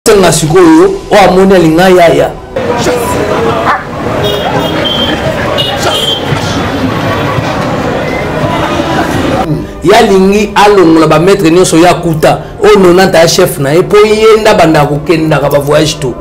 tenga sikoyo o amoni alinga yaya ya lingi alongola ba maître nyonso ya kuta o nonanta ya chef na e po yenda banda kokenda ka ba voyage to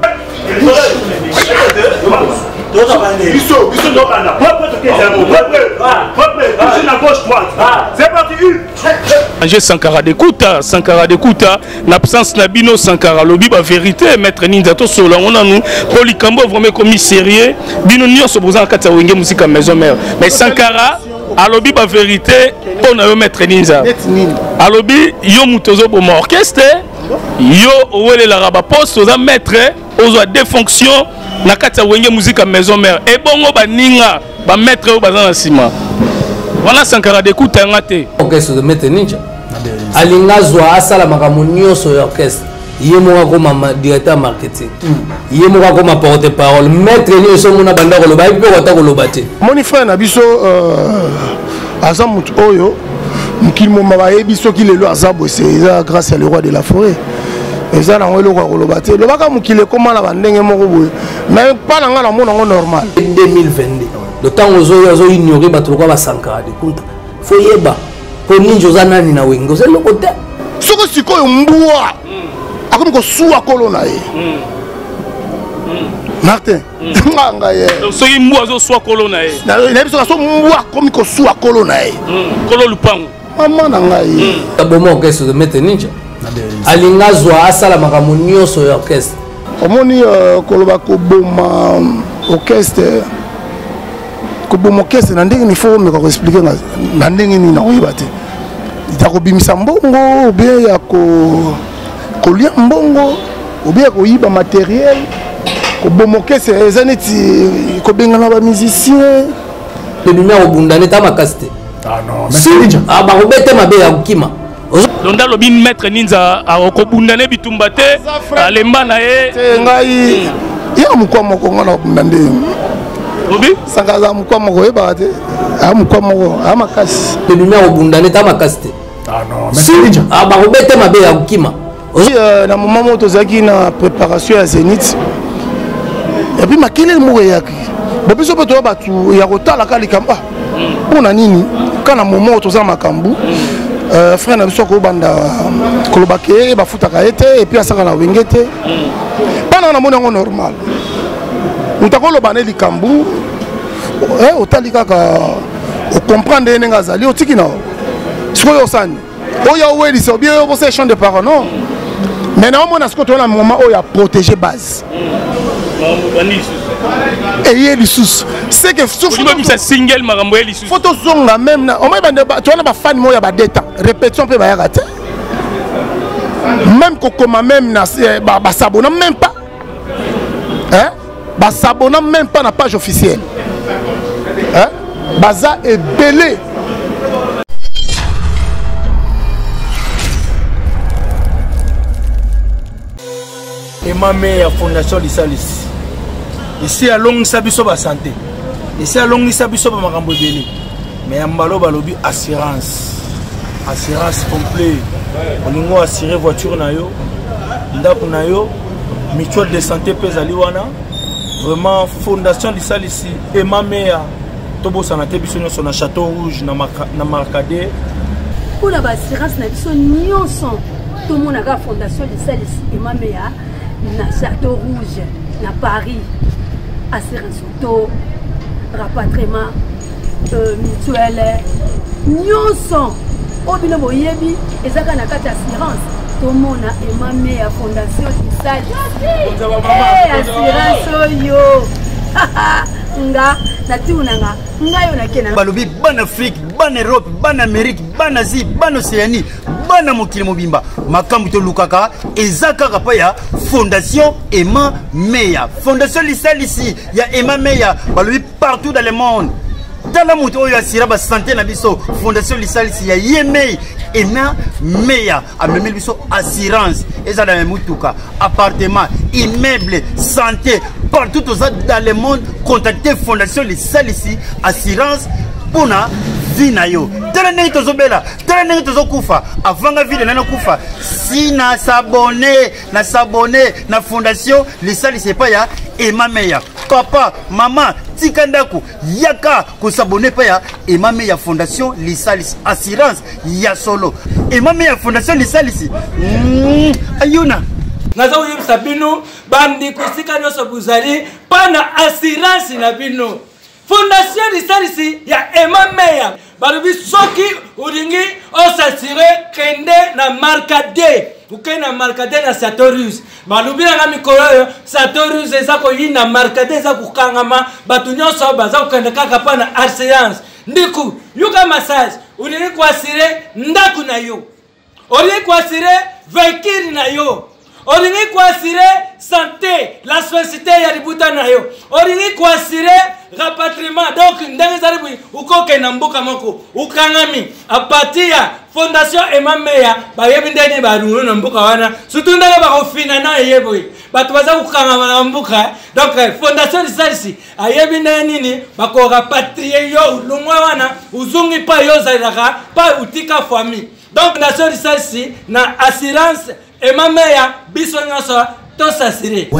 c'est parti. J'ai Sankara d'écouta, l'absence Nabino Sankara, lobi ba vérité, maître Ninja to solo, on a nous, Polikambo vraiment commis sérieux, bino nio se posant à Katsa Wenge musique à maison mère. Mais Sankara, à lobi ba vérité, on a eu maître Ninja. À lobi, yo mutozo pour mon orchestre, yo ouele la raba poste, aux maître, aux deux fonctions, na Katsa Wenge musique à maison mère. Et bon, ba ninga, ba maître au bazan sima. Voilà Sankara d'écouta ngate. Orchestre de maître Ninja. Alinga zwa asala makambo nyonso ya orchestre yemoka koma directeur marketing yemoka koma porte parole maître nyonso mona banda koloba ipe kota koloba te moni frère na biso aza mutu oyo mokili moma bayebi soki lelo aza bose eza grâce à le roi de la forêt eza nango eloko ya koloba te lobaka mokili ekoma na bandenge moko boye mais mpa na nga na mona ngo normal 2022 le temps ozoyo azoignore bato lokwa basankara de kunta fo yeba po ninja oza nani na wenge oza eloko te soko sikoyo mbwa akomi kosuwa kolo na ye Martin nganga ye soki mbwa azosuwa kolo na ye nayebi soki aso mbwa akomi kosuwa kolo na ye kolo lupango mama na ngai aboma orchestre de maître Ninja alinga zwa asala makambo nyonso ya orchestre omoni koloba koboma orchestre koboma orchestre na ndenge nifo omeka koexplike na ndenge nini nakoyeba te ya kobimisa mbongo obie ya kolia mbongo obie ya koyiba matériel koboma orchestre eza neti kobengana bamusicien ebimi ya kobundana eta makasi te bakobete mabe ya kokima londa lobi maître Ninja akobundana bitumba te alemba na ye ngai ya mokwa moko nga na kobunda nde obi sankaza mokwa moko oyebaka te aya mokwa moko aya makasi ebimi ya kobundana eta makasi te bakobete mabe ya kokima na moment moko tozalaki na préparation ya Zénith epuis makelele moko eyaki babiso mpe toya bato ya kotalaka likambo mpona nini ka na moment oyo toza na makambo frère na biso akobanda kolobaka ye bafutaka ye te epuis asaka na wenge te mpana na moni yango normal moto akoloba ne likambo otali kaka okomprendre ye ndenge azali otiki na sikoyo osani oyo owelisa obie oyo bosa échange de parole non mais na omona sikoyo toza na moment oyo ya protéger base eye lisusu c'est que single makambo ye lisusu faut tozonga même na omoi towana bafani moyo ya badeta répétition mpe bayaka te même kokoma même na basabona même pas basabona même pas na page officielle baza ebele Emame ya fondation Lisalis ici alongisa biso ba santé ici alongisa biso ba makambo ebele mais ambalo balobi assurance complet olingo assurer voiture na yo ndako na yo mutuelle de santé pezali wana vraiment fondation Lisalis Emame ya tobosana te biso nyonso na Château Rouge na Marcadet pour la assurance na biso nyonso tout le monde a fondation Lisalis Emame ya na Château Rouge na Paris assurance auto rapatriement mutuelle nyonso obino boyebi ezaka na kati assurance tomona Emame ya fondation Lisalis assurance oyo nga natunanga ngayo nakena balobi ban Afrique ban Europe ban Amérique ban Asie ban Océanie bana mokili mobimba makambo to lukaka ezaka pa ya fondation Emame ya fondation Lisalis ya Emame ya balobi partout dans le monde dans la moto oyo asira ba santé na biso fondation Lisalis ya Emame ya amemeli biso assurance eza na mutuka appartement immeuble santé partout dans le monde contactez fondation Lisalis assurance pona vie na yo tala ndenge tozobela tala ndenge tozokufa avanga vile nana kufa si na s'abonner na fondation lisalisi epai ya Emameya papa mama tika ndako yaka kosabone pa ya Emameya fondation lisalisi assurance ya solo Emameya fondation lisalisi ayuna naza uyebisa bino bandi kusika nyonso buzali pana assurance na bino fondation lisalisi ya Emameya balobi soki ulingi osasire kende na marka D ukende na marka D na Sartorius balobi na mikolo oyo Sartorius eza koyina marka D eza kukangama batu nyonso baza kokende kaka pana assurance ndiku yuka massage ulingi kuasire ndaku na yo olingi kuasire vehicule na yo olingi kuasire santé la société ya libuta na yo olingi kuasire rapatriement donc ndenge zali bwi ukoke na mboka moko ukangami a partir ya fondation Emameya bayebi ndeni balungu na mboka wana surtout ndenge bakofina na yebo batu baza kukangama na mboka donc fondation lisalisi ayebi ndeni nini bako rapatrier yo lungwa wana uzungi pa yo zalaka pa utika famille donc fondation lisalisi na assurance Emameya biso nyonso to s'assurer.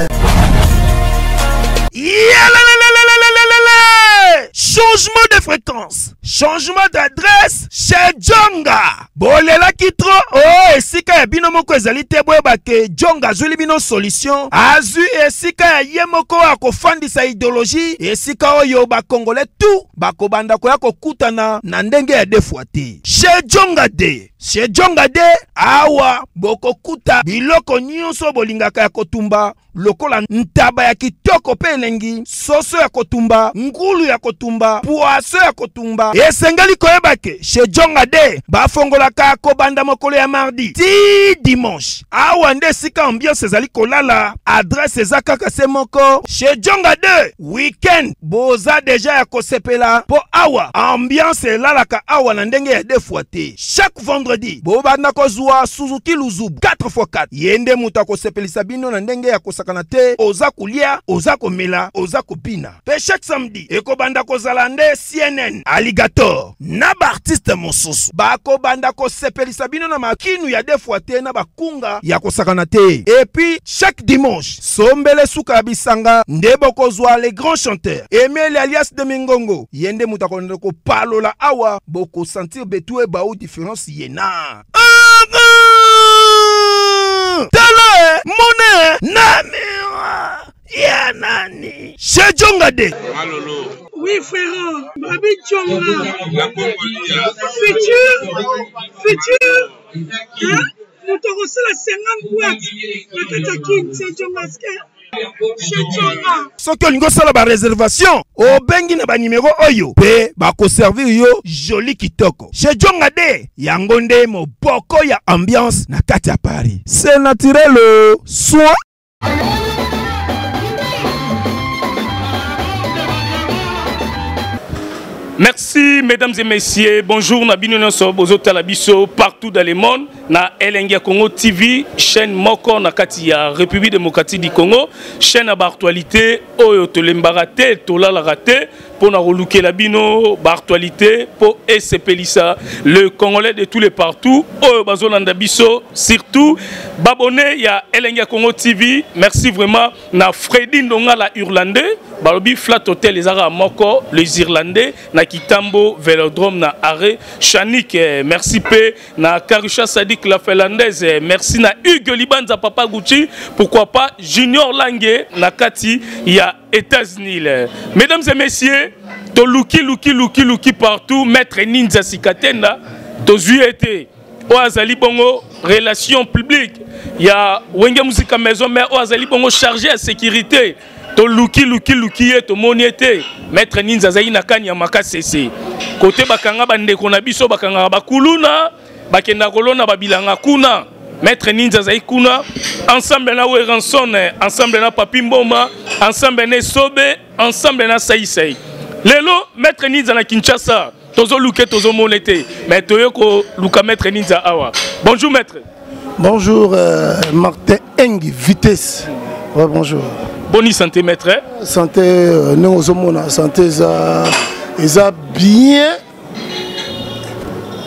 Changement de fréquence, changement d'adresse chez Djonga. Bolela kitro oh esika ya bino moko ezali te boyeba ke Djonga azuli bino solution azu esika ya ye moko akofandisa idéologie esika oyo bakongole tout bakobanda koya kokutana na ndenge ya defwa te chez Djonga de chez Djonga de awa bokokuta biloko nyonso bolingaka ya kotumba lokola ntaba ya kitoko pe elengi soso ya kotumba ngulu ya kotumba poaso ya kotumba esengeli koyeba ke chez Djonga de bafongolaka kobanda mokolo ya mardi ti dimanche awa nde sika ambiance ezali kolala adresse eza kaka se moko chez Djonga de weekend boza deja ya kosepela po awa ambiance elalaka awa na ndenge ya defwa te chaque vendredi bobanda kozwa Suzuki Luzubu 4x4 yende muta kosepelisa bino na ndenge ya kosakana te oza kulia oza komela oza kopina pe chaque samedi ekobanda kozala nde CNN Alligator na ba artiste mosusu bakobanda kosepelisa bino na makinu ya defwa te na bakunga ya kosakana te et puis chaque dimanche sombele suka bisanga nde bokozwa les grands chanteurs Emile alias de Mingongo yende muta konde ko palola awa boko sentir betue ba ou différence yena tala mone namira ya nani chez Djonga de Malolo. Oui frère, Babi Djonga. La Congolia. Futur. Hein? Nous te reçons la 50 boîtes. La Katakin, c'est Djonga. Chez Djonga. Soki olingo sala ba réservation obengi na ba numéro oyo pe bako servir yo joli kitoko chez Djonga de yango nde moboko ya ambiance na kati ya Paris c'est naturel soin. Merci mesdames et messieurs, bonjour Nabino Noso, Bozo Talabiso, partout dans le monde, na Elengia Congo TV, chaîne Moko na Katia, République démocratique du Congo, chaîne à actualité, Oyo Tolembarate, Tola la raté, pour na relouquer la bino, actualité, pour SCP Lissa, le Congolais de tous les partout, Oyo Bazolanda Biso, surtout, babonné, il y a Elengia Congo TV, merci vraiment, na Freddy Ndonga la Irlandais, Balobi Flat Hotel les Arabes Moko, les Irlandais, na Kitambo Vélodrome na Arrêt, Chanik, merci P, na Karusha Sadik la Finlandaise, merci na Hugo Libanza Papa Gucci, pourquoi pas Junior Lange na Kati, il y a États-Unis. Mesdames et messieurs, to Luki partout, Maître Ninja Sikatenda, to Zuete, Oazali Bongo, relations publiques, il y a Wenge Musica Maison, mais Oazali Bongo chargé à sécurité. To luki to moniete Maître Ninza Zayi na kanya makasese côté bakanga bandeko na biso bakanga bakuluna bakenda kolona babilanga kuna Maître Ninza Zayi kuna ensemble na Weranson ensemble na Papi Mboma ensemble na Sobe ensemble na Saïsei lelo Maître Ninza na Kinshasa tozo luke tozo monete mais toyoko luka Maître Ninza awa bonjour maître. Bonjour Martin Engi Vitesse. Ouais, bonjour. Bonne santé maître. Santé non sommes santé ça bien.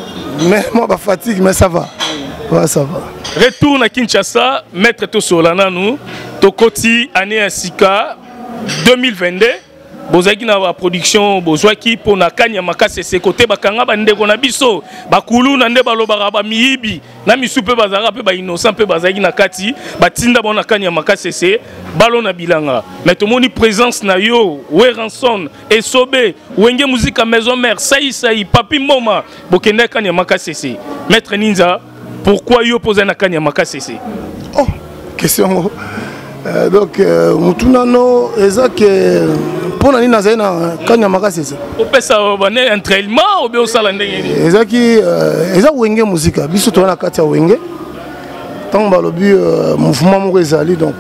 Mais moi, je fatigue, mais ça va. Ouais, ça va. Retour à Kinshasa, maître Tosolana, nous, Tokoti, année à Sika, 2022. Bozaki na ba production bozwaki pona kanya makase se côté bakanga bande ko na biso bakulu na nde balobaka ba miyibi na misupe bazaka pe ba innocent pe bazaki na kati batinda bona kanya makase se balo na bilanga mais to moni présence na yo Weranson Esobe wenge musique maison mère sai papi moma bokende kanya makase se maître Ninza pourquoi yo poser na kanya makase se oh question donc mutunano ezake pour nani nazali na kanya makasi ça opesa bane entraînement ou bien osala ndenge ezaki eza wenge musique biso to na kati ya wenge tant balobi mouvement moko ezali donc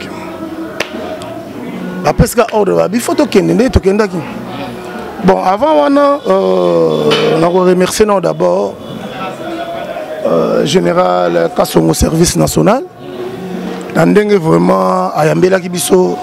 après ça ordre ba bifo to kende to kendaki bon avant wana on a remercié non d'abord général Kassongo service national ndenge vraiment ayambelaki biso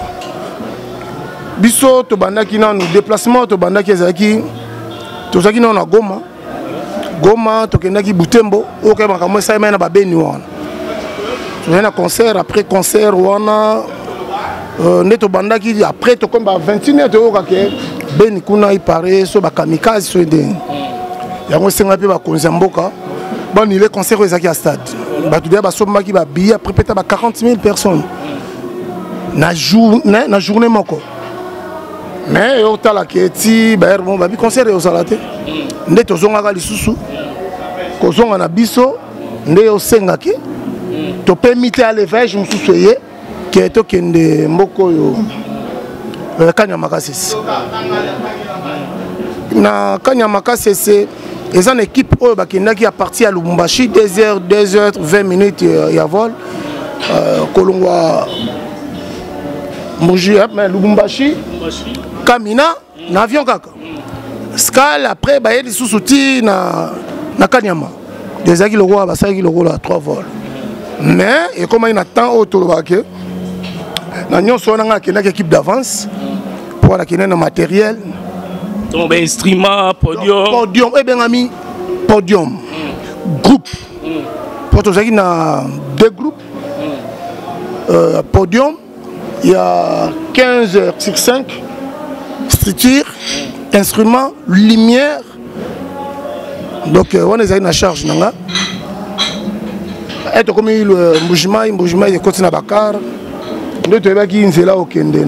to bandaki na nous déplacement to bandaki ezaki to zaki na Goma to kendaki Butembo oke makamwe sa na babeni wana to na concert après concert wana neto bandaki après to komba 21h to okake beni kuna ipare so ba kamikaze so ndenge yango senga pe ba konzamboka bon il est concert ezaki à stade ba tout dia ba sombaki ba billet après peut-être ba 40 000 personnes na journée moko mais au tala keti ba bon ba bi concert au salate nde to zonga ka lisusu ko zonga na biso nde o senga ki to permettre à l'élevage mususu ye ke to kende mboko yo kanya makasisi na kanya makasisi et une équipe qui a parti à Lubumbashi 2h20 minutes il y a vol Kolongwa Mouji Lubumbashi Kamina n'avion kaka Skal après ba yeli sous-souti na Kanyama des aki le roi basaki le roi à 3 vols mais et comment il attend autour de na nyonso na ngaki équipe d'avance pour la kina matériel. Donc, instrument, podium. Eh bien, ami, podium. Groupe. Pour tous ceux qui ont 2 groupes. Podium, il y a 15h5. Structure, instrument, lumière. Donc, on est à charge. Et comme le mouvement, il continue à Bakar. Nous avons là au Kende.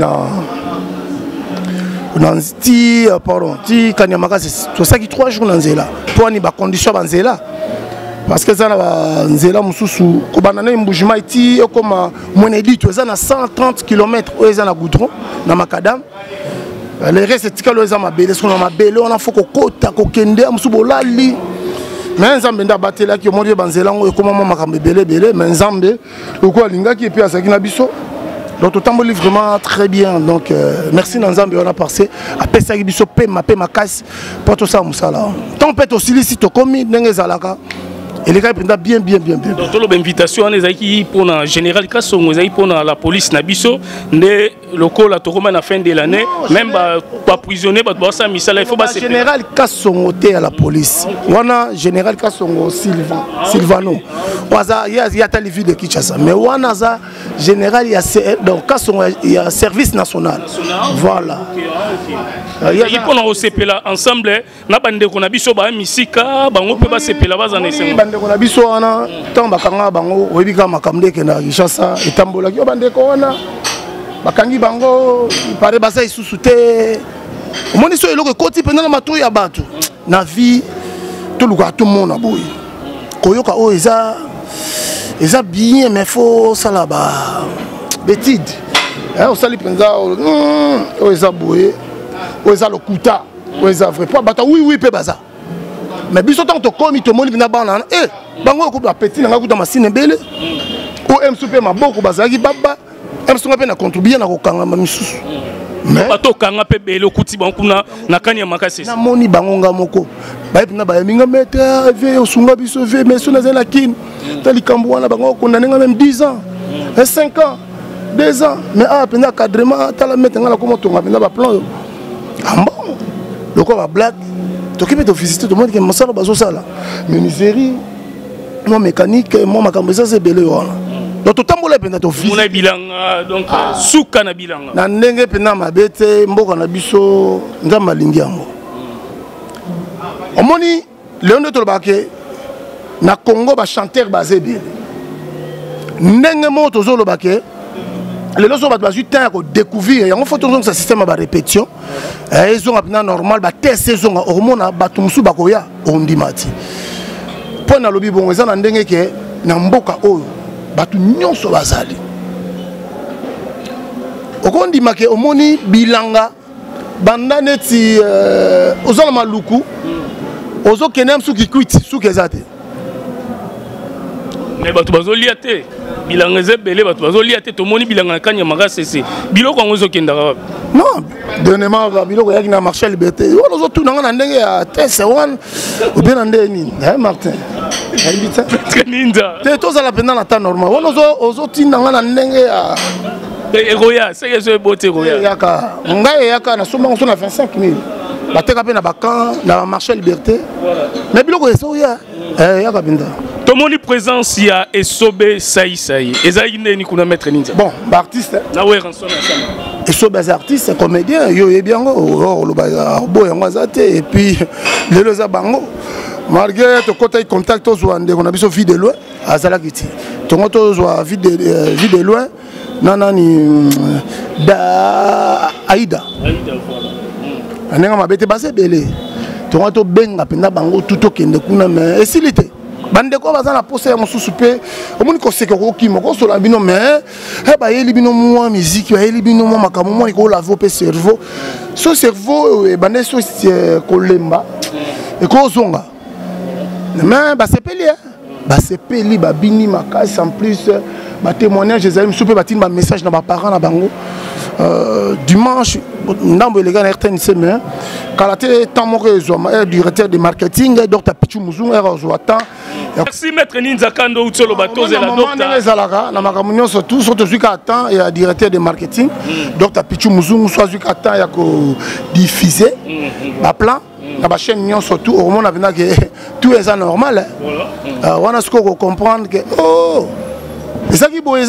Ti Kanyamaka c'est ça qui 3 jours dans Nzela pour ni ba condition ba Nzela parce que ça na Nzela mususu ko banana mbujima iti comme monedi to za na 130 km oza na goudron na makadam les restes tikalo za mabele so na mabele on a faut ko kota ko kende musubo lali mais nzambe nda batela ki mo ba Nzela ngo ko mama makambe belé mais nzambe ko linga ki puis asaki na biso. Donc, autant me vraiment très bien. Donc, merci Nanzambe, on a passé. Après ça, il y a ma casse pour tout ça. Tant peut aussi ici, tu commis, et les gars prennent bien. Donc, l'invitation est pour le général Kassongo, pour la police Nabiso, les locaux à Toroma à la fin de l'année, même pas prisonnier, il faut pas se général Kassongo à la police. On a général Kassongo Silvano. Il y a telle ville de Kinshasa. Mais on a général, donc Kassongo, il y a service national. Voilà. Il y a un CP là ensemble, na bande ko na biso ba misika, bango pe ba CP là bazana esengo. Bande ko na biso wana, tamba kanga bango, oyebika makamde ke na Kinshasa, etambola ki bande ko wana. Bakangi bango, pare basa isusu te. Omoni so eloko koti pena na matu ya batu. Na vie to luka tout monde boy. Koyoka o eza bien mais faut sala ba betide. O sali penza o eza boy. Oza le kuta, oza vrai. Pas bata oui pe baza. Mais biso tant to komi to moni bina bana bango ko ba petit nga kuta machine bele. O em super maboko bazaki baba. Em songa pe na contribuer na ko kanga misusu. Mais bato kanga pe bele okuti bango na kanya makasi. Na moni bango nga moko. Ba epina ba minga meta ve osunga biso ve mais sona zela kin. Tali kambo wana bango ko na nga même 10 ans. 5 ans. 2 ans. Mais pena cadrement tala metanga la comment to nga pena ba plan. Ah bon, le quoi va blague, toki to visiter to monde que mosala bazo sala menuiserie moi mécanique moi makambo ça c'est belé wana donc totambola penda to visiter mona bilanga donc suka na bilanga na ndenge penda mabete mboka na biso ngamba lingi yango omoni leondo tolobake na Congo ba chanteur basé belé ndenge mo tozolobake les gens ont découvert il faut que ce système de répétition ils ont appris normal ba test saison hormone ba tumsu bakoya ondimati pour na lobi bon eza na ndenge ke na mboka oyo batu nyonso bazali okondima ke omoni bilanga banda neti ozala maluku ozo kenem suki kwiti suki ezate mais batu bazolia te bilanga ezebele batu bazolia te tomoni bilanga kanya makasese biloko yango ezokendaka non dernièrement biloko yaki na marché liberté wana ozotunanga na ndenge ya tese wana obe na ndenge nini Martin ninja te tozala mpenza na temps normal wana ozotindanga na ndenge ya eroya seke ezoebote eroya yaka ngai eyaka na sombango so na 25 000 bateka mpe na bacan na marché liberté mais biloko ezoya yaka mpenza tomoni présence ya Esobe Saïsaï ezali neni kuna maître ninja bon ba artiste na we ranson na sama Esobe as artiste comédien yo yebiango lo ba bo yango azate et puis lelo za bango malgré to kota contact to zo ande on a biso vie de loin azala kiti to ngoto zo vie de loin nanani da Aïda voilà anenga mabete base belé to ngoto benga penda bango tout okende kuna mais esilité bande ko baza na poste ya mosusu pe omoni ko seke ko kimo ko so la bino mais ba yeli bino mo musique ba yeli bino mo makamu mo ko lavo pe cerveau so cerveau e bande so ko lemba e ko zonga mais ba sepeli ba bini makasi en plus ba témoignage ezali msupe ba tin ba message na ba parents na bango dimanche ndambo elega na RTNC mais kalate temps moko ezwa directeur de marketing Dr Pichu Muzungu ezwa temps. Merci maître Ninza Kando Utsolo Batoze la docteur ezalaka na makambo nyonso tout surtout zuka temps et directeur de marketing Dr Pichu Muzungu soit zuka temps ya ko diffuser ba plan na ba chaîne nyonso tout au monde avena que tout est normal wana ce qu'on comprendre que oh ezaki boy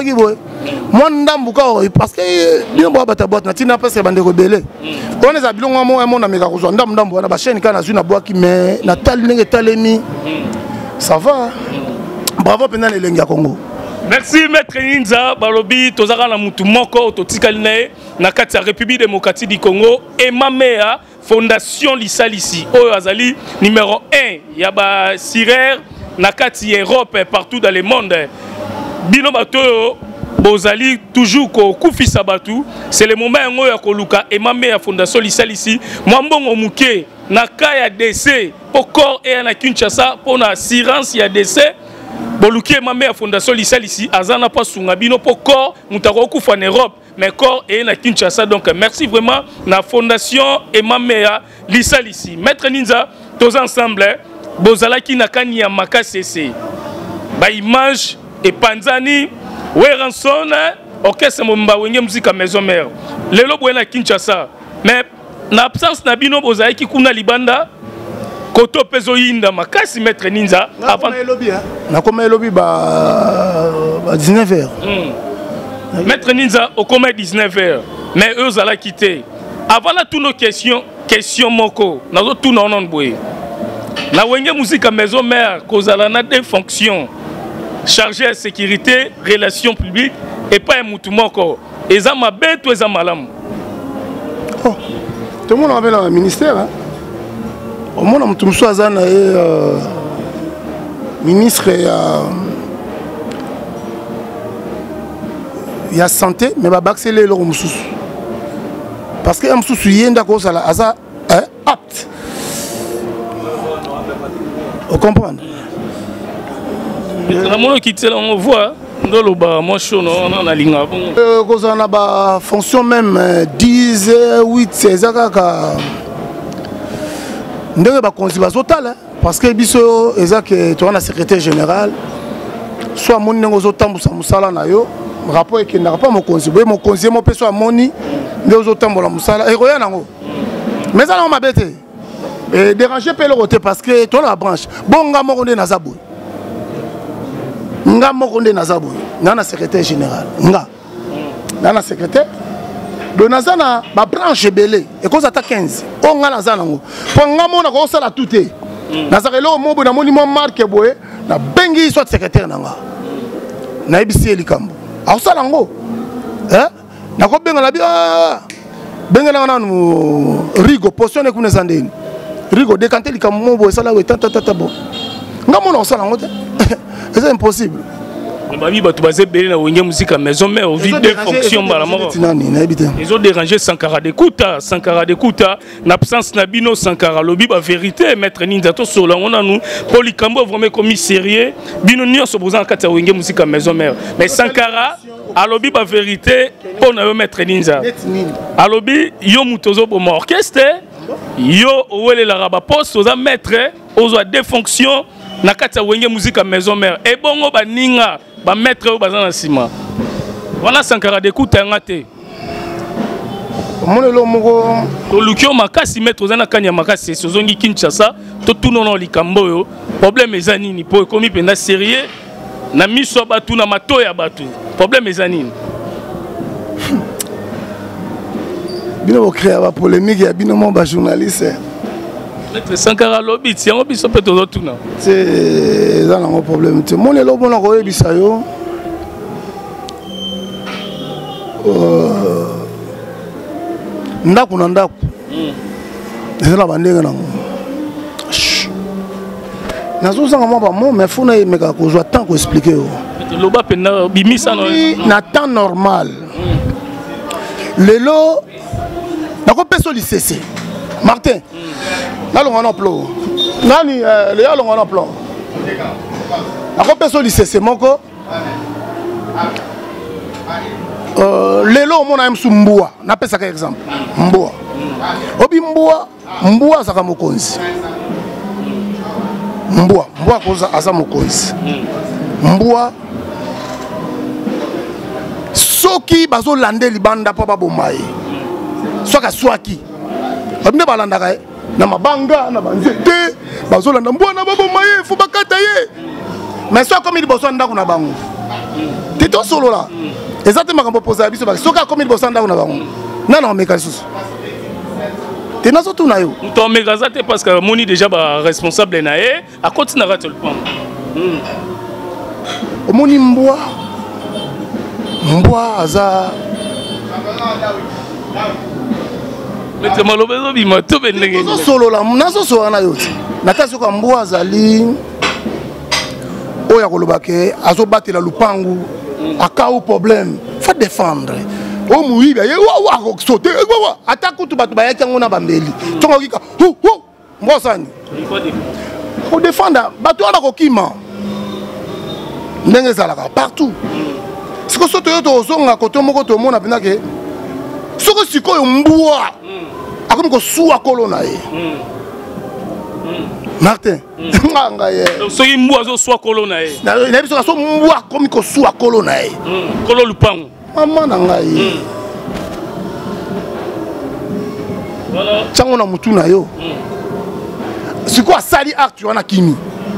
moi ndambuka parce que bien boa bata boîte na tina pas se bande rebelle on les abilongo mo na meka kozwa ndambu wana ba chaîne kana zuna boaki mais na tal ndenge talemi ça va bravo pendant les lenga Congo. Merci maître Ninza balobi tozaka na mutu moko totikali na kati ya République démocratique du Congo et Mamea Fondation Lisalisi oyo azali numéro 1 ya ba sirer na kati Europe partout dans le monde. Bino bato bozali toujours ko kufisa batu c'est le moment ngo ya koluka emame ya Fondation Lisalisi mwambongo muke na kaya décès pour corps et na Kinshasa pour na assurance ya décès boluki emame ya Fondation Lisalisi azana pas sunga bino pour corps mutako kufa en Europe mais corps et na Kinshasa donc merci vraiment na Fondation emame ya Lisalisi maître Ninza tous ensemble bozalaki na kani ya makasese ba image et Panzani, Weranson, orchestre Momba Wenge musique à maison mère. Lelo Bwena Kinshasa. Mais na absence Nabino Bozaï qui kuna libanda, Koto Pezo Yinda, Makasi maître Ninza. Avant na comme lobby ba 19h. Maître Ninza au comme 19h. Mais eux allaient quitter. Avant là toutes nos questions moko. Na tout non boy. Na Wenge musique à maison mère, kozala na des fonctions. Chargé à sécurité, relations publiques et pas un mouton encore. Et ça m'a bête ou ça m'a l'âme. Oh, tout le monde avait le ministère. Au monde a mouton soit ministre il y a santé, mais va accélérer le moussous. Parce que un moussous il y a une d'accord ça là, ça apte. Vous comprenez? La mono qui tient on voit dans le bas moi chaud non on a linga bon cause on a ba fonction même 10 8 c'est ça ka ndenge ba consiba total parce que biso eza que tu as secrétaire général soit mon ndenge ozotambusa musala na yo rapport et n'a pas mon conseiller mon peso amoni nde ozotambola musala e roya nango mais ça on m'a bête Et déranger peut le côté parce que toi la branche. Bon, nga mokonde nazabou. Nga mokonde nazabou. Nana secrétaire général. Nga. Nana secrétaire. Donc nazana ba branche belé. Et cause ata 15. On nga nazana ngo. Pour nga mona ko sala touté. Nazarelo mo na monument marque boye na bengi soit secrétaire nanga. Na ibisi likambo. A sala ngo. Hein? Na ko benga na bi benga na nanu rigo positionner ku nezandeni. Rigo décanter les camons, ça là où est tata bon. Ngamon on s'en rend. C'est impossible. Babi batu basé belé na wenge musique à maison mais au vide de fonction balamoro. Ils ont dérangé Sankara d'écouta, l'absence nabino Sankara lobi ba vérité maître Ninzato sur la on a nous Polikambo vraiment commis sérieux bino nio s'opposant à kata wenge musique à maison mère. Mais Sankara alobi ba vérité pour na maître Ninza. Alobi yo mutozo pour mon orchestre. Yo ouele la raba poste aux maître aux deux fonctions na kata wenge musique à maison mère et bongo ba ninga ba maître au bazana sima voilà Sankara d'écoute ngate monelo moko to lukio makasi maître aux na kanya makasi sozongi Kinshasa to tunono likambo yo problème ezanini po komi penda sérieux na miso batu na matoya batu problème ezanini bino créer la polémique ya bino mon ba journaliste Maître Sankara lobby ti on biso peut to tuna c'est ça un problème te mon elo bon ko yebisa yo ndaku na ndaku ezala bandenga nango nazo sanga mo ba mo mais funa meka ko zo tant ko expliquer yo loba pena bimisa na temps normal lelo nako peso licece Martin nalonga na plan nani le alonga na plan nako peso licece moko lelo mona msu mbua na pesa ka exemple mbua obi mbua saka mokonzi mbua koza asa mokonzi mbua soki bazo lande libanda pa babomai soka swaki babine balandaka na mabanga na banzete bazo landa mbua na babomai fo bakata ye mais soka comme liboso ndako na bango tito solo la exactement comme poser biso ba soka comme liboso ndako na bango nana meka susu tena so tuna yo to meka zate parce que moni déjà ba responsable na ye a continuera te le prendre omoni mbua aza Maître Malobezo bima to benenge solo la nazo so na yo ti nakasi ko mbua azali oya kolobake azobatela lupangu akau problème faut défendre o muiba ye wa sauter wa atakutu batu bayaki ngona bambeli tongo kika mbosani ko défendre batu ala ko kima ndenge zalaka partout siko soto yo to zonga koto moko to mona pena ke soko sikoyo mbua akomi ko suwa kolona ye Martin nganga ye donc soki mbua zo suwa kolona ye na biso so mbua komi ko suwa kolona ye kolo lupango mama na ngai voilà chango na mutu na yo siko asali acte wana kimi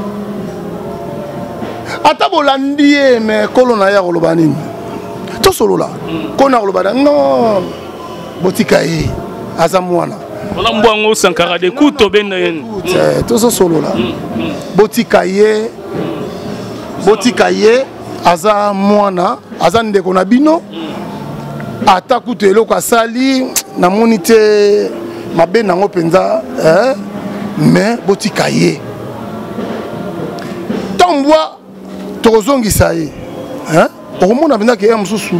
ata bolandi ye me kolona ya koloba nini to solo la kona koloba non botika ye aza mwana ona mbwango Sankara d'écoute to benda yen to solo la botika ye aza mwana aza ndeko na bino ata kutu eloko asali na moni te mabe nango penza mais botika ye tambwa tokozongisa ye okomona mpenza ke ye mosusu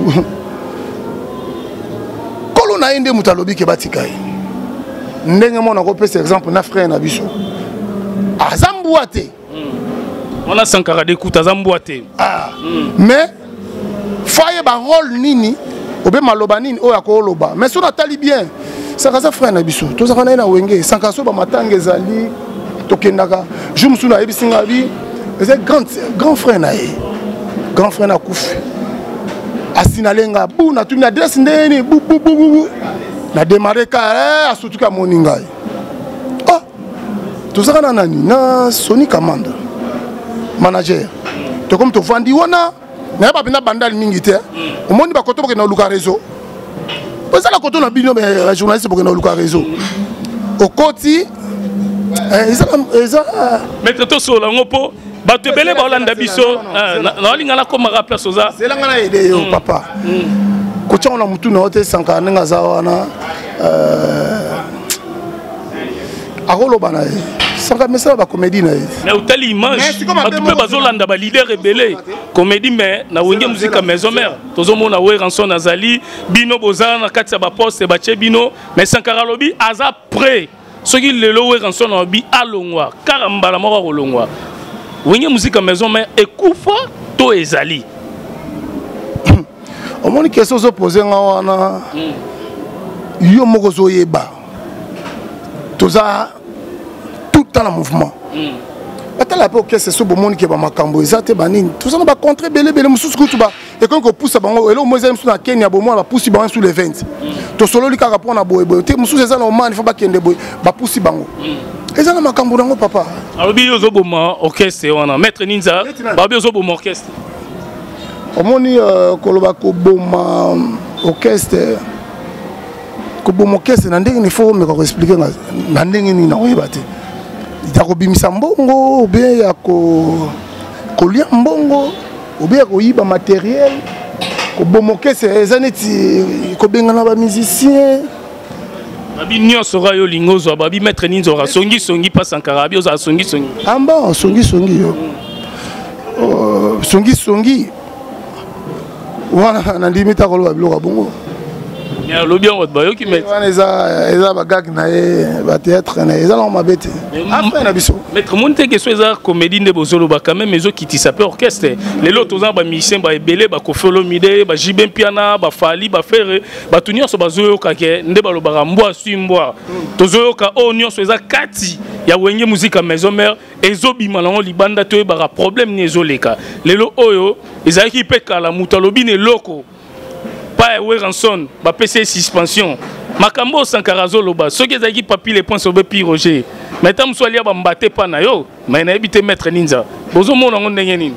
kolo na ye nde moto alobi ke batika ye ndenge mona kopesa exemple na frère na biso aza mbwa te wana Sankara d'écoute aza mbwa te mais faye barole nini obe maloba nini oyo akoloba mais so natali bien Sankara frère na biso tozaka na ye na wenge Sankara so bamatanga ezali tokendaka jour mosusu nayebisi nga bi eza grand frère na ye grand frère na kufi asinalenga bu na tuni adresse ndeni bu na démarrer ka asutuka moni ngai tozaka na nani na Sony Kamanda manager to comme to vandi wana na ba bina bandali mingi te omoni ba koto na luka réseau posala koto na bino mais journaliste pour na luka réseau okoti eza maître to so la ngopo bato ebele baolanda biso naolingana komaka place oza zelanga na ede yo papa kotia na mutu na ote Sankara ndenge aza wana akoloba na ye Sankara mesala bacomédie na ye mais otali image bato mpe bazolanda balider ebele comédie mais na wenge muzika maison mère tozomona Weranson azali bino bozala na kati ya baposte batie bino mais Sankara lobi aza prêt soki lelo Weranson alobi alongwa kaka mbala moko akolongwa wenge muzika maison mère ekufa to ezali omoni question ozopose nga wana yo moko ozoyeba toza tout le temps na mouvement batala pe okese so bomoni ke bamakambo eza te banini toza na bacontre belebele mosusu kutu ekoki kopusa bango elo moza mosusu na Kenya bomona bapusi bango sous les 20 tosololi kaka mpona boyeboye te mosusu eza na omani fo bakende boye bapusi bango eza na makambo nango papa alobi yo ozoboma orchestre wana maître Ninza babi ozoboma orchestre omoni koloba koboma orchestre na ndenge ni fo meka koexplike na ndenge nini nakoyeba te ya kobimisa mbongo obe ya kolia mbongo obe ya koyiba matériel koboma orchestre eza neti kobengana bamusicien babi nyonso oka yo lingo ozwa babi maître Ninza oka songi pa Sankara abi ozala songi amba songi yo songi wana na ndimi ta koloba biloko bongo ya lobi on va yo ki met wana eza bagag na ye ba théâtre na eza la mabete après na biso maître monte que so eza comédie de bozolo ba quand même ezo kiti sa pe orchestre les lots ozan ba musicien ba ebele ba kofolo mide ba jibin piana ba fali ba faire ba tunio so bazoyo ka ke nde ba lobaka mbwa sumbwa tozoyo ka o nyonso eza kati ya wenge muzika maison mère ezobima nango libanda to ba problème ni ezoleka lelo oyo ezaki pe kala mutalobi ne loko pa Weranson ba PC suspension makambo Sankara zoloba soki ezaki papi les points sur bepi Roger mais tam so alia ba mbate pa na yo mais na ebite maître Ninza bozo mona ngo ndenge nini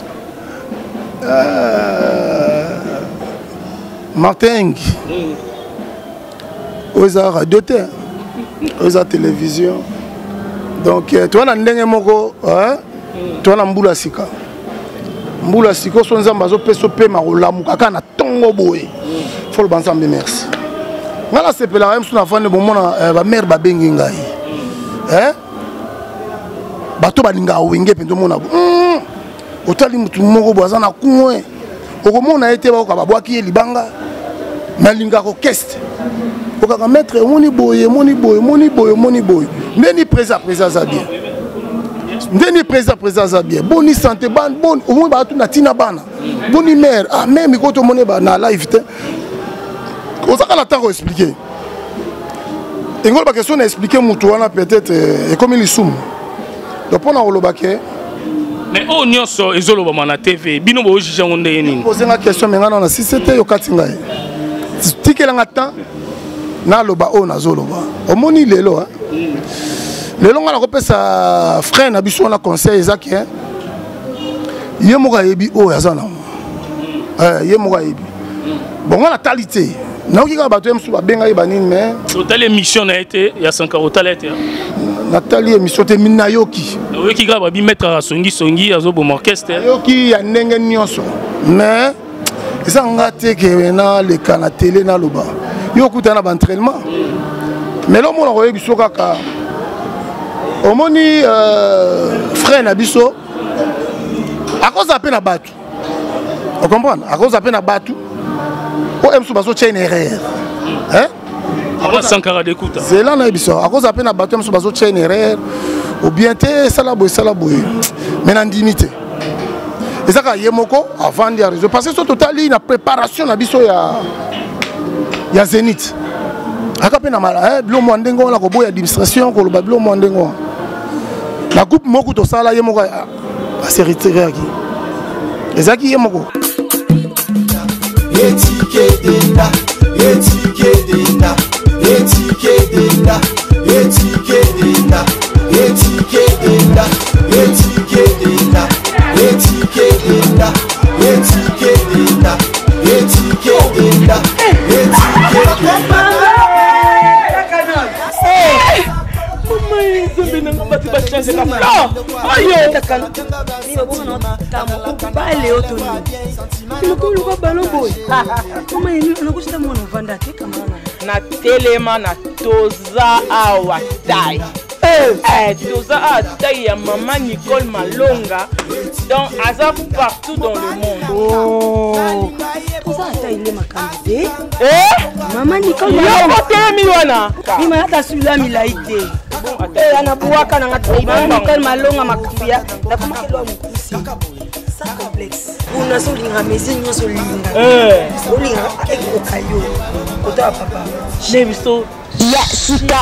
Martin oza radio te oza télévision donc toi na ndenge moko toi na mbula sika so nzamba zo peso pe makolamu kaka na tongo boye faut le bansambe merci ngala sepela même suna fane bomona ba mère ba bengi ngai bato balinga wenge pe ndomona otali mutu moko boza na kunwe okomona ete ba ka babwaki libanga malinga ko keste okaka maître moni boye ndeni présent za bien ndeni présent za bien boni santé ban bon au moins ba tout na tina bana boni mère même ikoto mone ba na live te ozaka la temps expliquer engol ba question na expliquer mutu wana peut-être et comme il soum donc pona olobake mais o nyonso ezoloba na TV bino bo jija ngonde nini poser la question mais ngana na si c'était yo katinga tikelanga temps na loba o na zoloba omoni lelo lelo ngana kopesa frère na biso na conseil ezaki ye moka yebi o yazana ye moka yebi bon ngana talité na okika bato emsu babenga yeba nini mais total émission na été ya Sankara talete Nathalie émission te minayoki oyoki ga babi mettre à songi azoboma orchestre yoki ya ndenge nyonso mais eza ngate ke na le kana télé na loba yokuta na ba entraînement mais lo mona koyebi so kaka omoni frère na biso akoza pe na batu o comprendre akoza pe na batu o emso baso chaîne erreur on Sankara d'écoute c'est là na biso akoza pe na batu emso baso chaîne erreur ou bien te sala boy mais na ndimité ezaka yemoko avant de réseau parce que so totali na préparation na biso ya Zénith akape na mala bilo mo ndengo na ko boya administration ko lo bilo mo ndengo na groupe moko to sala yemoko c'est retiré aki ezaki yemoko etikedenda etikedenda etikedenda etikedenda na telema na toza awa tai toza awa tai ya maman Nicole Malonga donc aza partout dans le monde. Toza tai ile makambi maman Nicole Malonga telemi wana mima hata sula milaite anabuaka na ngati Nicole Malonga makambi ya na kama kilo mkusi sans complexe una solinga mezi nyoso linga solinga ekokayo kota papa Neviso Yasika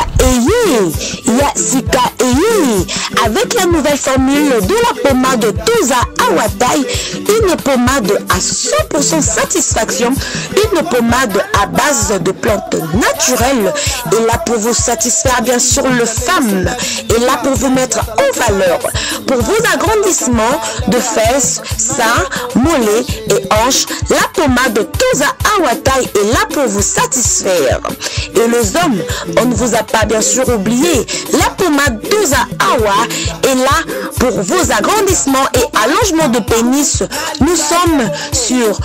Eyi. Avec la nouvelle formule de la pommade Toza Awatai, une pommade à 100% satisfaction, une pommade à base de plantes naturelles, et là pour vous satisfaire bien sûr le femme, et là pour vous mettre en valeur, pour vos agrandissements de fesses, seins, mollets et hanches, la pommade Toza Awatai est là pour vous satisfaire. Et les hommes, on ne vous a pas bien sûr oublié, la pommade Toza Awa est là pour vos agrandissements et allongements de pénis. Nous sommes sur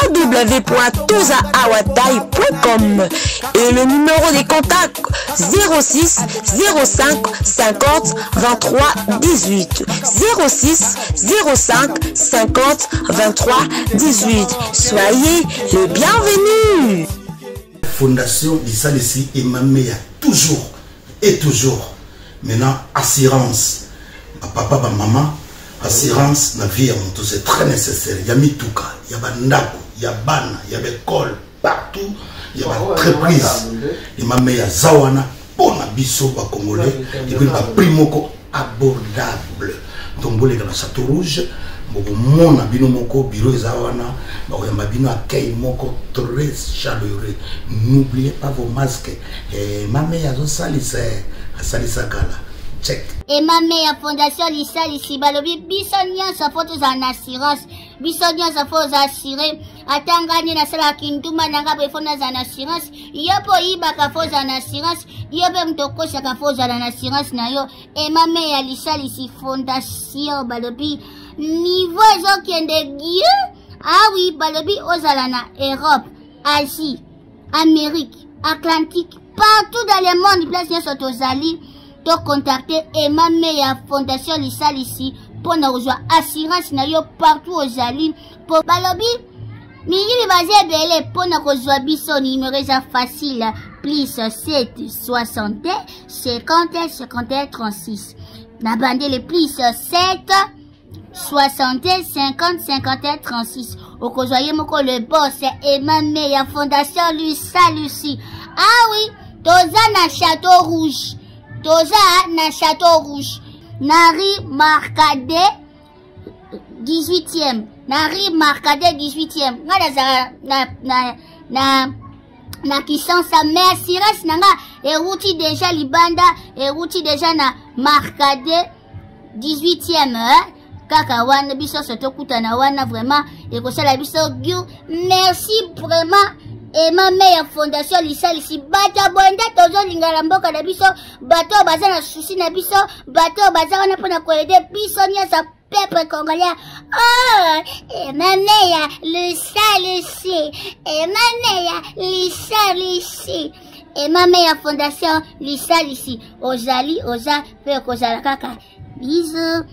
www.tozaawatai.com et le numéro des contacts 06 05 50 23 18 06 05 50 23 18. Soyez les bienvenus. Fondation Lisalisi et Mameya toujours et toujours. Maintenant, assurance. Ma papa, ma maman, assurance, la vie à mon tout, c'est très nécessaire. Il y a Mituka, il y a Bandako, il y a Bana, il y a l'école, partout. Il y a l'entreprise. Et Mameya Zawana, pour la biso, ba Congolais, et puis la primoko abordable. Donc, vous les dans le Château Rouge. Mon abino moko bureau zawana ba bino accueil moko très chaleureux. N'oubliez pas vos masques. Et Mameya zo salisa salisa kala check. Et Mameya fondation Lisalisi balobi bisonia sa photo za assurance bisonia sa photo za assurer atangani na sala kinduma nanga be fona za assurance yopo ibaka photo za assurance yope mtokosha ka photo za assurance na yo. Et Mameya Lisalisi fondation balobi niveau ezokende Dieu. Ah oui, balobi ozala na Europe, Asie, Amérique, Atlantique, partout dans le monde, place nyonso tozali to contacter Emma Meya Fondation Lisalisi pour na rejoindre assurance na yo partout ozali pour balobi mingi basé belé pour na rejoindre biso numéro facile plus 7 60 50 51 36 na bande le plus 7 60 50 51 36 au kozoye moko le boss Emma Meya Fondation Lisalisi. Ah oui, toza na Château Rouge, toza na Château Rouge, Nari Marcade 18e, Nari Marcade 18e. Na kisansa merci ras nanga et routi déjà libanda et routi déjà na Marcade 18e. Kaka wana biso soto kutana wana vraiment et ko sala biso giu. Merci vraiment Emma Meya Fondation Lisalisi bata bonda tozo lingala mboka na biso bato baza na souci na biso bato baza wana pona ko aider biso nya sa peuple congolais. Oh Emma Meya Lisalisi, Emma Meya Lisalisi, Emma Meya Fondation Lisalisi ozali oza pe kozala kaka. Bisous.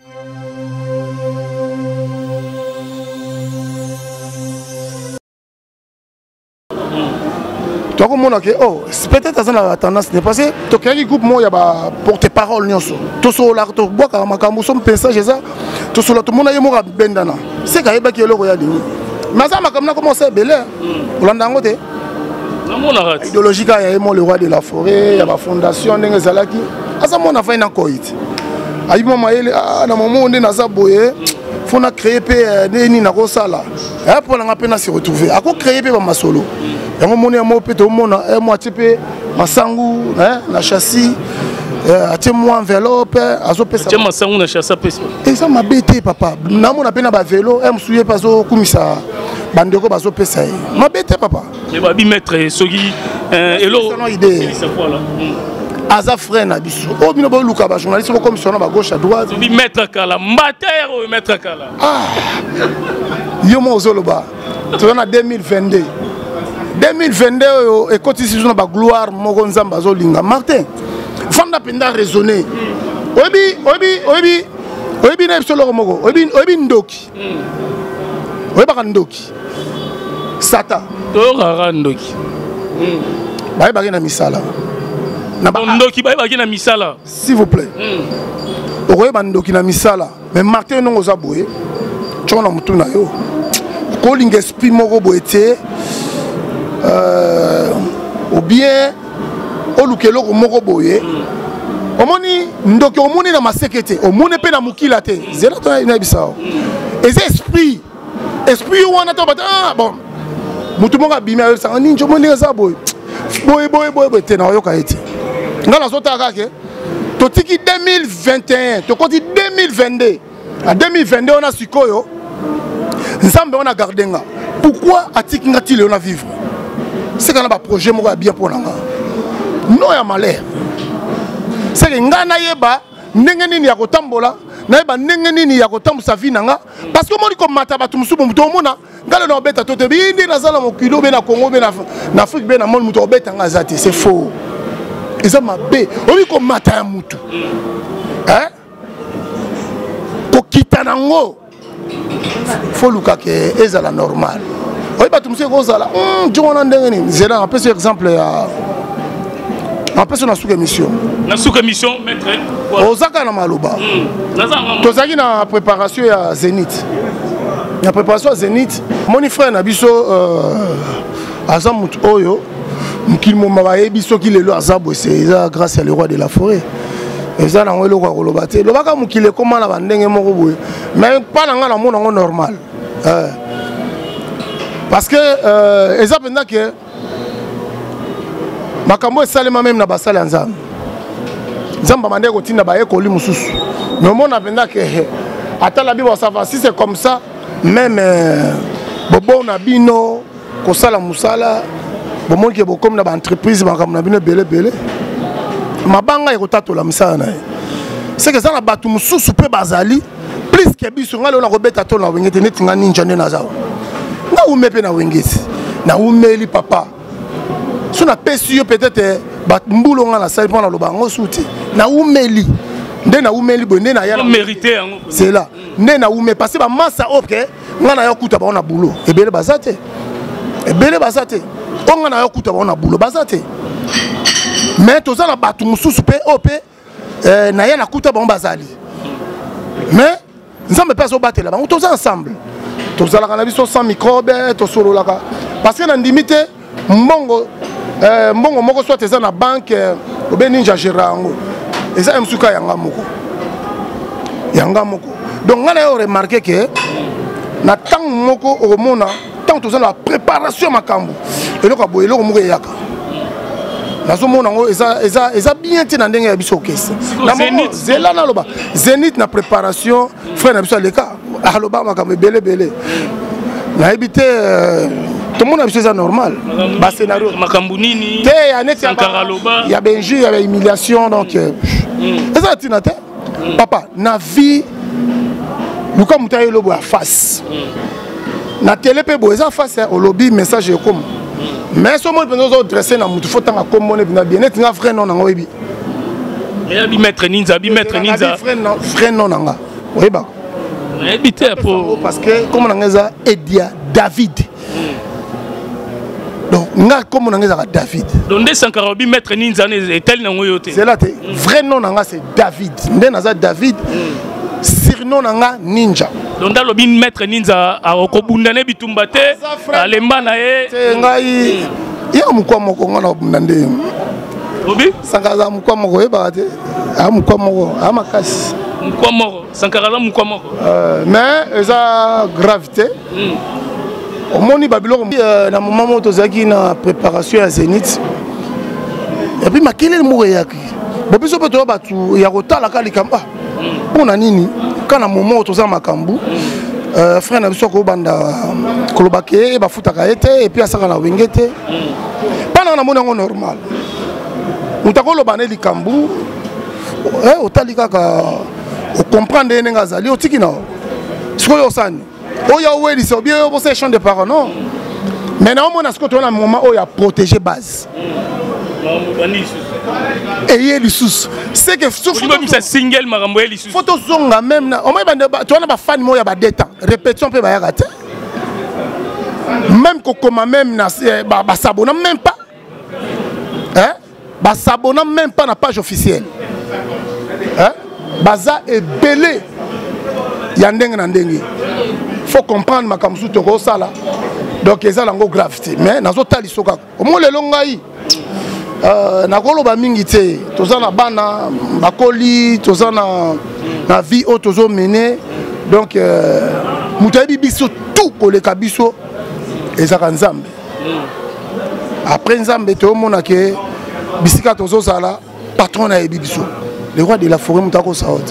Donc on a peut-être ça la tendance n'est passé to kaki groupe moi ya ba porte-parole nyonso to so la to boka makambo so message ça to so la to mona yemo ka bendana c'est ka yeba ki eloko ya dini mais ça makamna commencer belé olanda ngote na mona rat idéologique ya yemo le roi de la forêt ya ba fondation ndenge zalaki asa mona fa ina koit ayi mama ele na moment onde na za boye faut na créer pe nini na ko sala et pour nga pe na se retrouver ako créer pe ba masolo yango moni mo pe to mona mo tipe masangu na châssis atie mo enveloppe azo pe ça masangu na châssis pe et ça m'a bêté papa na mona pe na ba vélo me souye pas zo kumisa bandeko bazo pesa m'a bêté papa mais ba bi mettre sogi elo idée aza frère na biso o bino bo luka ba journaliste ko commission ba gauche à droite bi maître kala mbater o maître kala yo mo zoloba to na 2022 et quand ici on a ba gloire moko nzamba zolinga Martin fanda penda raisonner obi na biso loko moko obi ndoki obi ba ndoki sata to rara ndoki ba ba na misala na ndoki ba na misala s'il vous plaît oye ba ndoki na misala mais Martin non oza boye chona mutu na yo ko linga esprit moko boete ou bien olukelo ko moko boye omoni ndoki omoni na masekete omoni pe na mukila te zela to na bisao et esprit wana to bata bon mutu moko bimi ayo sa ninjo omoni za boye te na yoka ete ngala sota kake to tiki 2021 to koti 2022 à 2022 on a sikoyo nzambe on a gardé nga pourquoi atiki ngati le on a vivre c'est qu'on a un projet bien pour nous. Non, il y a malheur. C'est que nous avons ndenge ya kotambola na yeba ndenge nini ya kotambu sa vie nanga parce que moni ko mataba tumsu muto mona ngalo na beta to te bindi na zala mokilo be na Congo be na Afrique be na monde muto beta ngazati c'est faux. Ils ont mabé obi ko mata ya mutu hein ko kitanango faut luka ke ezala normal. Oui, bah tu me sais quoi ça là? Tu vois on a ndenge c'est là un peu exemple ya un peu sur la sous-émission. La sous-émission maître. Ozaka na maloba. Tozaki na préparation ya Zénith. La préparation à Zénith, mon frère na biso azamut oyo mukil mo mabaye biso ki lelo azabo c'est grâce à le roi de la forêt. Et ça na ngelo kwa kolobate. Lobaka mukile comment na bandenge moko boye. Mais pas na ngala mo na normal. Parce que ça pendant que makambo esalema même na basala nzambe nzamba mande ko tinda ba ekoli mususu mais mon apenda que atala bibo ça va si c'est comme ça même bobo na bino ko sala musala bomon ke bokom na ba entreprise makambo na bino belé mabanga e ko tatola musala na c'est que ça na batu mususu pe bazali plus que biso ngalo na ko beta to na wengete neti ngani njane na zawo na umepe na wengete na umeli papa si on a perçu peut-être mbulo nga na salle pendant le bango souti na umeli nde na umeli bo nde na ya mérité c'est là nde na ume parce ba massa ok nga na yokuta ba on a boulot ebele bazate on nga na yokuta ba on a boulot bazate mais to za na batu mususu pe op na ya na kuta ba on bazali mais nzambe pe so batela ba to za ensemble to za la kana biso sans microbe to solo la parce que na ndimité mbongo mbongo moko soit eza na banque ou bien ninja gerango eza msuka yanga moko donc ngana yo remarquer que na tant moko omona tant to na préparation makambo eloko boye eloko moko yaka nazo mona ngo eza bien te na ndenge ya biso kesa na Zénith zela na loba Zénith na préparation frère na biso leka aloba makambo belé na habité tout le monde a vu ça normal. Bah scénario. Makambunini. Il y a benji, il y a humiliation donc. C'est ça Tinate. Papa, na vie nous comme taille le bois face. Na télé pe bois face au lobby message comme. Mais ce monde nous dresser na mutu faut tant comme mon bien net nga frère non nga webi. Mais abi maître ninja, frère non nga. Oui ba. Habité pour parce que comme on a Edia David. Donc nga comme on a David. Donc des Sankarabi maître ninja est tel na ngoyote. C'est là vrai nom nga c'est David. Ndé naza David. Surnom nga ninja. Donc dans le bin maître ninja a okobundane bitumbate alemba na ye. C'est ngai ya mukwa moko nga na bundande. Obi Sankaza mukwa moko e ba te. A mukwa moko a makasi. Mukwa moko Sankaraza mukwa moko. Mais eza gravité. Au moni Babylone na moment où tozaki na préparation à Zénith. Et puis makile mourir yaki. Bobiso pe to batu ya kotala kali kamba. Pona nini kana moment où toza makambu frère na biso ko banda kolobake ba futaka ete et puis asaka na wengete. Pana na mona normal. mutakolo bane likambu otali kaka comprendre ndenge azali otiki na sikoyo osani oya owelisa obie oyo bosa échange de parole non mais na omona sikoyo tona moment oyo a protéger base et les sous c'est que ça single marambo les sous photo zonga même na omoi bande tona ba fan moya ba deta répétition pe ba ya raté même kokoma même na ba s'abonner même pas hein ba s'abonner même pas na page officielle hein baza est belé ya ndenge na ndenge faut comprendre makamsu toko sala donc eza lango gravité mais nazo tali soka omo lelo ngai nakoloba mingi te toza na bana bakoli toza na vie o tozo mener donc mutayebi biso tout koleka biso ezaka nzambe après nzambe tomona ke bisika tozo sala patron na yebi biso le roi de la forêt mutako saote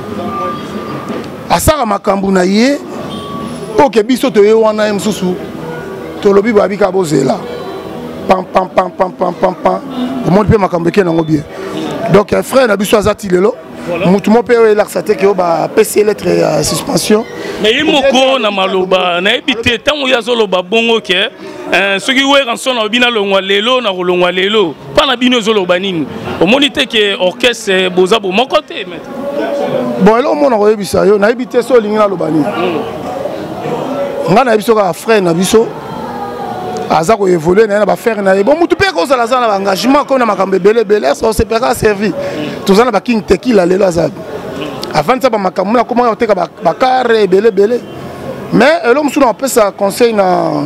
asaka makambu na ye oke biso toye wana msusu tolobi babika bozela pam pam pam pam pam pam pam au monde peut makambu ke nango bien donc frère na biso azati lelo mutu mo pe relaxa te ke ba PC lettre suspension mais imoko na maloba na ebité tango ya zoloba bongo ke soki we ranson na bina longwa lelo na rolongwa lelo pa na bino zoloba nini au monde te ke orchestre boza bo mon côté mais bon elo mona ko yebisa yo na ebité so lingi na lobani nga na biso ka frère na biso aza ko évoluer na ba faire na bon mutu pe ko sala za na engagement ko na makambe belé ça se peka servi tout ça na ba king tequila lelo aza avant ça ba makambo na comment on te ka ba carré belé mais l'homme sous on peut ça conseil na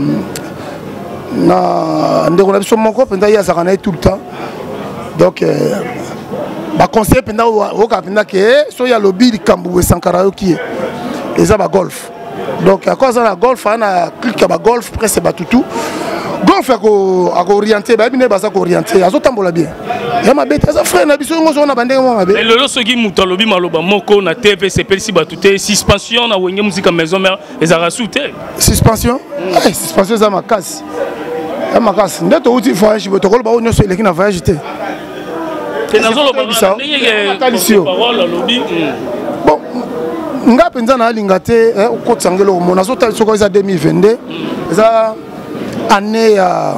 ndeko na biso moko penda ya zakana tout le temps donc ba conseil penda o ka penda ke so ya lobby di kambu Sankara yo ki eza ba golf donc à cause de la golf on a cliqué ba golf presque ba tutu golf à orienter ba bine ba ça ko orienter azo tambola bien ya mabete ça frère na biso ngo na bande ngo mabe lelo soki muto lobi maloba moko na TV CPL si ba tuté suspension na wenge musique maison mère les ara souté suspension suspension za makasi ya makasi ndeto uti voyage bo to ko ba onyo so eleki na voyage te nazo loba ndenge parole lobi bon nga penza na linga te okotangelo mona so tali soko za 2022 za année ya